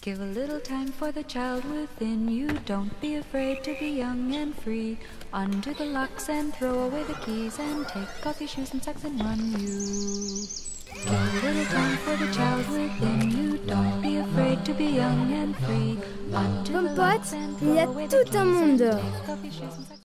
Give a little time for the child within you. Don't be afraid to be young and free. Undo the locks and throw away the keys, and take off your shoes and socks and run you. Give a little time for the child within you. Don't be afraid to be young and free. Undo the Pomme-pote, locks and il y a throw away the tout un keys, monde and dehors. take off your shoes and socks.